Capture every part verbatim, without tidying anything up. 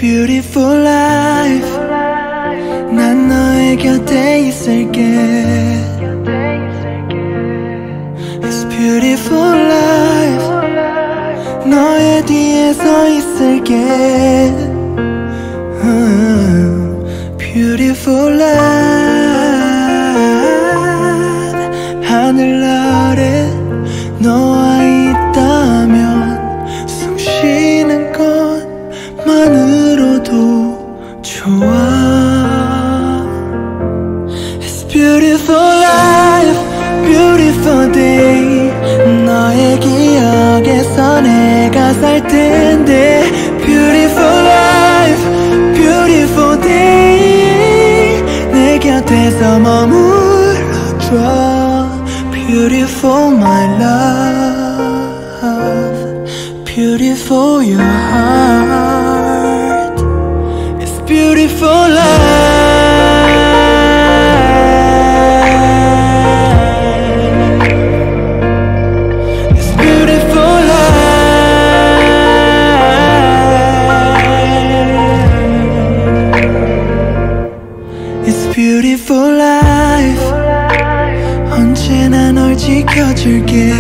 beautiful life. 난 너의 곁에 있을게. It's beautiful life. 너의 뒤에 서 있을게. Beautiful life. 하늘 아래 너와 있다면 숨 쉬는 것만으로도 좋아. It's beautiful life, beautiful day. 너의 기억에서 내가 살 텐데. Beautiful life, beautiful day. 내 곁에서 머물러줘. Beautiful my love, beautiful your heart. It's beautiful life. It's beautiful life. It's beautiful life. 언제나 널 지켜줄게.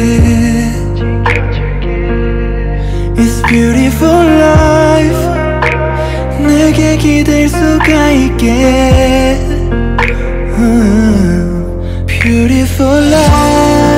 It's beautiful life. 내게 기댈 수가 있게. Beautiful life.